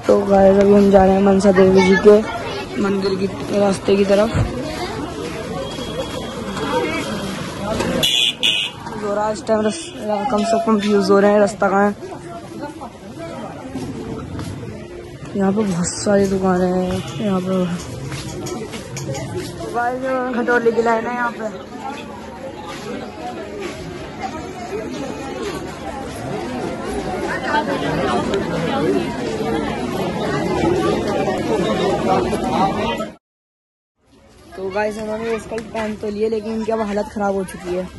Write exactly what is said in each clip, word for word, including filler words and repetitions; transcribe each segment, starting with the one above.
तो गाइस अभी हम जा रहे हैं मनसा देवी जी के मंदिर की रास्ते की तरफ। हो रहा है इस टाइम कम से कम यूज हो रहे हैं। रास्ता कहाँ है? यहाँ पे बहुत सारी दुकानें हैं। यहाँ पे खटोली की लाइन है यहाँ पे। तो गाइस उन्होंने ये स्कर्ट पहन तो लिए, लेकिन इनकी अब हालत खराब हो चुकी है।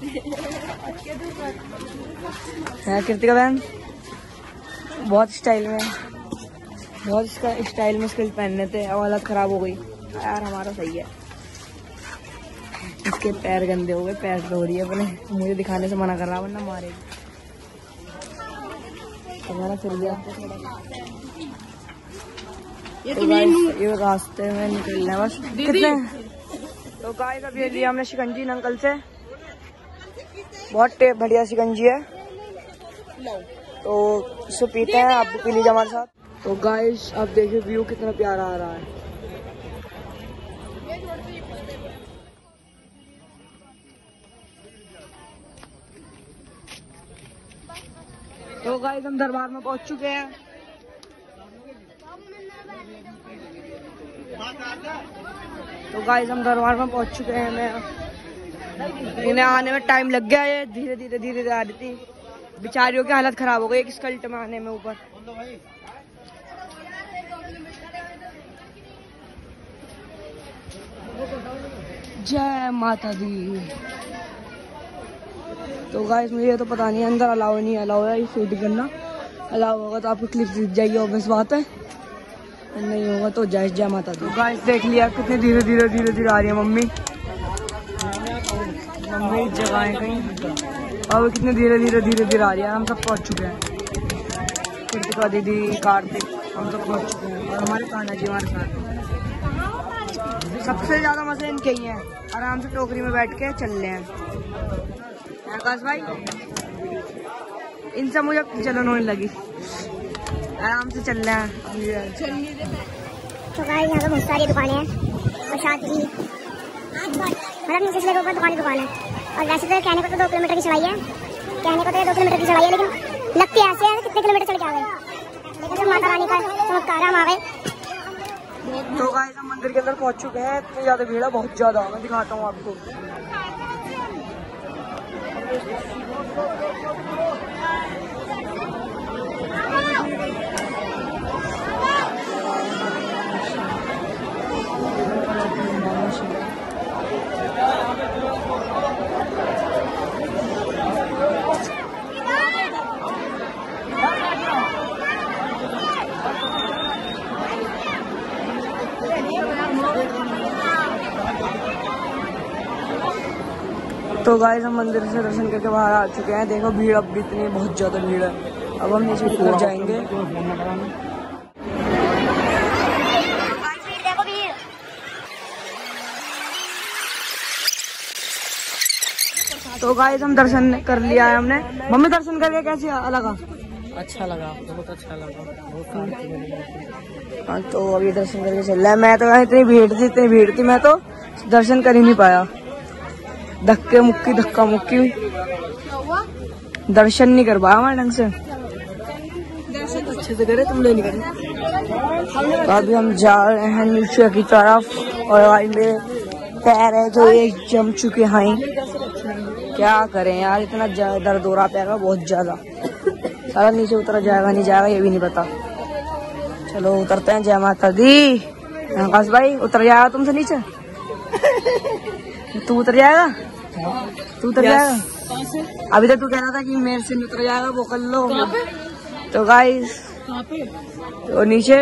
है कृतिका बहन बहुत स्टाइल में बहुत स्टाइल में स्कर्ट पहनने थे, अब हालत खराब हो गई। यार हमारा सही है, इसके पैर गंदे हो गए। पैर धो रही है अपने, मुझे दिखाने से मना कर रहा वरना मारेगी। तुम्हारा फिर गया तो गाइस ये रास्ते में निकलना है बस। कितने तो गाइस अब ये लिया हमने शिकंजी अंकल से। बहुत बढ़िया शिकंजी है, तो इसको पीते हैं। आप भी पी लीजिए हमारे साथ। तो गाइस अब देखिए व्यू कितना प्यारा आ रहा है। तो गाइस हम दरबार में पहुंच चुके हैं। तो गाइस हम दरबार में पहुंच चुके हैं। मैं इन्हें आने में टाइम लग गया है। धीरे धीरे धीरे धीरे आ रही थी, बेचारियों की हालत खराब हो गई एक स्कल्ट में आने में ऊपर। जय माता दी। तो गाइस मुझे तो पता नहीं अंदर अलाउ नहीं अलाउ है शूटिंग करना। अलाउ होगा तो आपकी क्लिप दिख जाएगी, ऑब्वियस बात है। नहीं होगा तो जय जय माता दी। तो गाइस देख लिया कितने धीरे धीरे धीरे धीरे आ रही है मम्मी। मम्मी जगह कहीं अब कितने धीरे धीरे धीरे धीरे आ रही है। हम सब पहुंच चुके हैं। कृतिका दीदी, कार्तिक, हम सब पहुंच चुके हैं और हमारे कान्हा जी हमारे साथ। सबसे ज्यादा मजे इनके ही हैं। आराम से टोकरी में बैठ के चल रहे हैं। आकाश भाई इनसे मुझे जलन होने लगी। आराम से चल रहे हैं। तो गाइस यहाँ पे बहुत सारी दुकानें हैं प्रसाद की, मतलब नीचे से लेकर ऊपर दुकान दुकान है। और वैसे तो कहने को तो दो किलोमीटर की चढ़ाई है, कहने को तो दो किलोमीटर की चढ़ाई है, लेकिन लगती ऐसे है कितने किलोमीटर चढ़ के आ गए। लेकिन जब माता रानी का चमत्कार हम आ गए। तो गाइस हम मंदिर के अंदर पहुंच चुके हैं। इतनी ज्यादा भीड़ है, बहुत ज्यादा। मैं दिखाता हूँ आपको। तो गाइस हम मंदिर से दर्शन करके बाहर आ चुके हैं। देखो भीड़ अब भी इतनी बहुत ज्यादा भीड़ है। अब हम नीचे उतर जाएंगे। तो गाइस हम दर्शन कर लिया है हमने। मम्मी दर्शन करके कैसे लगा? अच्छा लगा, बहुत अच्छा लगा, बहुत। हाँ तो अभी दर्शन करके चल रहा है। मैं तो इतनी भीड़ थी इतनी भीड़ थी मैं तो दर्शन कर ही नहीं पाया। धक्के मुक्की धक्का मुक्की दर्शन नहीं कर पाया हमारे ढंग से। दर्शन अच्छे से करे, तुम लोग नहीं करे। तो अभी हम जा रहे हैं नीचे की तरफ और भाई मेरे पैर है जो एक जम चुके हैं। क्या करें यार, इतना दर्द हो रहा पैर का बहुत ज्यादा। सारा नीचे उतरा जाएगा नहीं जाएगा ये भी नहीं पता। चलो उतरते हैं। जय माता दी। आकाश भाई उतर जाएगा तुमसे नीचे? तू उतर जाएगा? तू उतर जाएगा? अभी तक तू कह रहा था कि मेरे से उतर जाएगा, वो कर लो। तो गाइस तो नीचे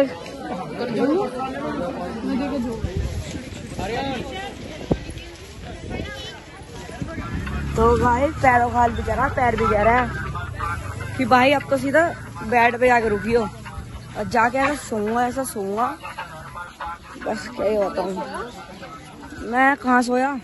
तो गाइस पैरों खाल भी कह रहा पैर भी कह रहा है कि भाई अब तो सीधा बेड पे जाके रुकियो और जाके ऐसा सोऊंगा ऐसा सोऊंगा बस। क्या ही बताऊं मैं, कहाँ सोया,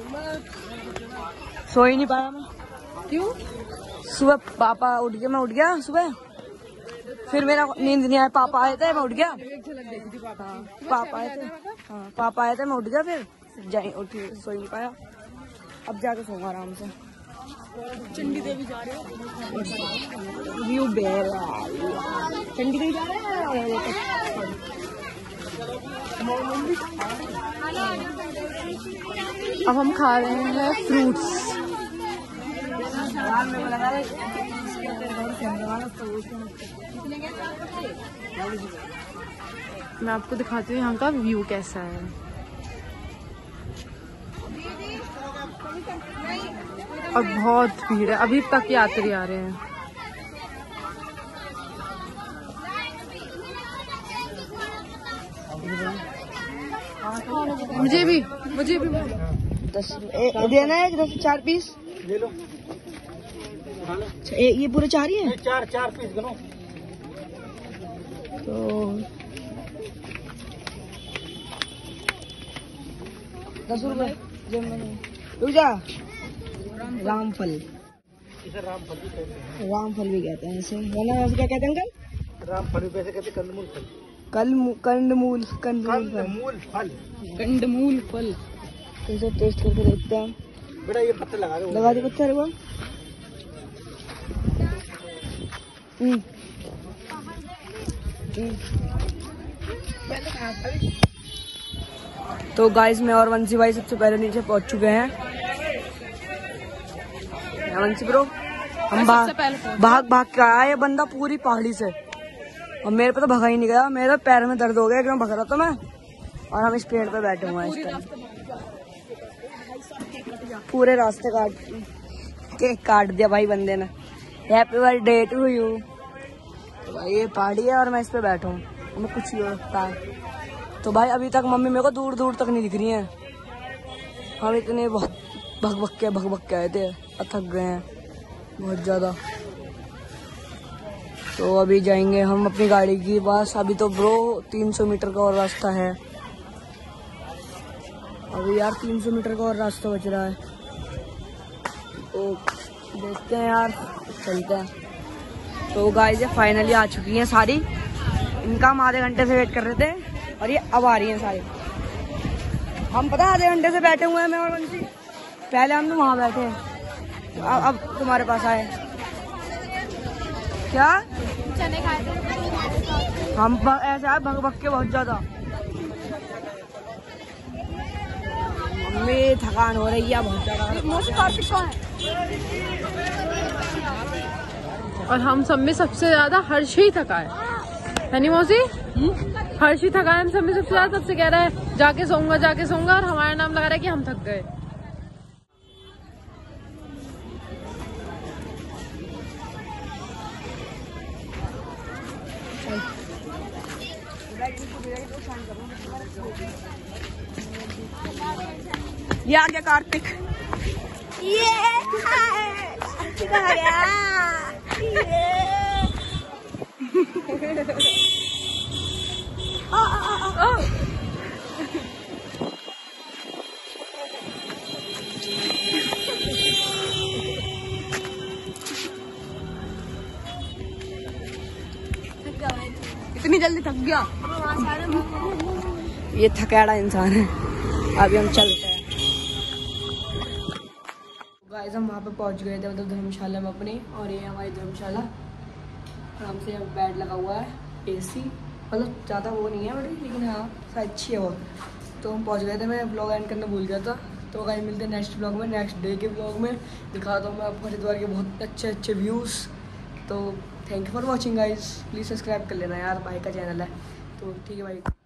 सो ही नहीं पाया मैं। क्यों? सुबह पापा उठ गया, मैं उठ गया सुबह फिर मेरा नींद नहीं आया, पापा आए थे मैं उठ गया। हाँ, पापा आए थे हाँ पापा आए थे मैं उठ गया, फिर जाए उठ सो नहीं पाया। अब जाके सोऊंगा आराम से। चंडी देवी जा रहे हो? व्यू बेर चंडी देवी जा रहे हैं। अब हम खा रहे हैं फ्रूट्स। मैं आपको दिखाती हूँ यहाँ का व्यू कैसा है। और बहुत भीड़ है, अभी तक यात्री आ रहे हैं। मुझे भी मुझे भी दस देना है, दस चार पीस ले लो। ए, ये पूरे चार ही है? चार चार पीस गिनो। तो दस रुपए रुक जा। रामफल, इसे रामफल भी कहते हैं। रामफल भी कहते हैं इसे, वरना क्या कहते हैं अंकल? रामफल भी वैसे कहते हैं कंदमूल फल। कल कंदमूल कंदमूल फल कंदमूल फल कंदमूल फल। तो इसे टेस्ट करके देखते हैं। बेटा ये पत्ते लगा दो। लगा दे पत्थर वो। हम्म तो गाइस मैं और वंशी भाई सबसे पहले नीचे पहुंच चुके हैं। वंशी ब्रो हम भाग भाग भाग के आया ये बंदा पूरी पहाड़ी से, और मेरे पे तो भगा ही नहीं गया। मेरे पैर में दर्द हो गया, एकदम भग रहा था मैं, और हम इस पेड़ पे बैठे हुए हैं इस टाइम। पूरे रास्ते काट के काट दिया भाई बंदे ने। Happy birthday to you. ये पहाड़ी है और मैं इस पे बैठा हूँ, हमें कुछ नहीं हो सकता है। तो भाई अभी तक मम्मी मेरे को दूर दूर तक नहीं दिख रही है। हम इतने भग भग के भग भग के आए थे, थक गए हैं बहुत ज्यादा। तो अभी जाएंगे हम अपनी गाड़ी की पास। अभी तो ब्रो तीन सौ मीटर का और रास्ता है। अभी यार तीन सौ मीटर का और रास्ता बच रहा है, तो देखते हैं यार, चलते हैं। तो गाइस ये फाइनली आ चुकी हैं सारी। इनका हम आधे घंटे से वेट कर रहे थे और ये अब आ रही हैं सारी। हम पता आधे घंटे से बैठे हुए हैं मैं और वंशी। पहले हम तो वहाँ बैठे, अब, अब तुम्हारे पास आए। क्या चने खाए थे हम ऐसे आए भग भग के बहुत ज्यादा। मम्मी थकान हो रही है बहुत ज्यादा। और हम सब में सबसे ज्यादा हर्षी थका है, है नहीं मौसी? हर्षी थका है हम सब में सबसे ज्यादा। सबसे कह रहा है जाके सोऊंगा जाके सोऊंगा, और हमारा नाम लगा रहा है कि हम थक गए। ये आ गया कार्तिक। ये कार्तिक आ गया। आ, आ, आ, आ। इतनी जल्दी थक गया? ये थकेड़ा इंसान है। अभी हम चलते हैं। गाइस हम वहाँ पे पहुँच गए थे, मतलब धर्मशाला में अपनी, और ये हमारी धर्मशाला। आराम से बेड लगा हुआ है, एसी, मतलब ज़्यादा वो नहीं है बड़ी, लेकिन हाँ शायद अच्छी है वो। तो हम पहुँच गए थे, मैं ब्लॉग एंड करना भूल गया था। तो गाइस मिलते हैं नेक्स्ट ब्लॉग में, नेक्स्ट डे के ब्लॉग में दिखाता हूँ मैं आपको हरिद्वार के बहुत अच्छे अच्छे व्यूज़। तो thank you for watching guys, please subscribe कर लेना यार, भाई का चैनल है। तो ठीक है भाई।